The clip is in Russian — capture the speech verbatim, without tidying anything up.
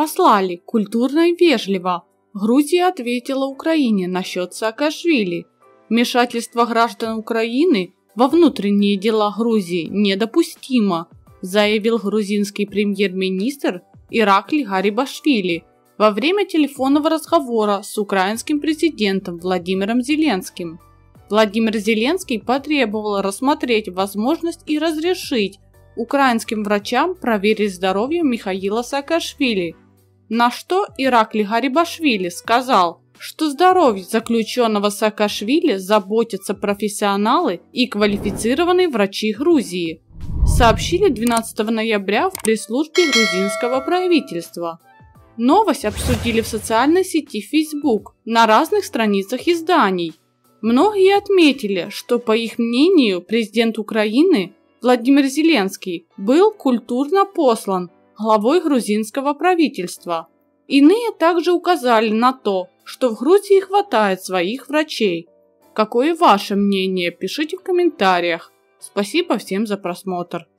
послали культурно и вежливо. Грузия ответила Украине насчет Саакашвили. Вмешательство граждан Украины во внутренние дела Грузии недопустимо, заявил грузинский премьер-министр Иракли Гарибашвили во время телефонного разговора с украинским президентом Владимиром Зеленским. Владимир Зеленский потребовал рассмотреть возможность и разрешить украинским врачам проверить здоровье Михаила Саакашвили, на что Иракли Гарибашвили сказал, что здоровье заключенного Саакашвили заботятся профессионалы и квалифицированные врачи Грузии, сообщили двенадцатого ноября в пресс-службе грузинского правительства. Новость обсудили в социальной сети Facebook на разных страницах изданий. Многие отметили, что, по их мнению, президент Украины Владимир Зеленский был культурно послан главой грузинского правительства. Иные также указали на то, что в Грузии хватает своих врачей. Какое ваше мнение? Пишите в комментариях. Спасибо всем за просмотр.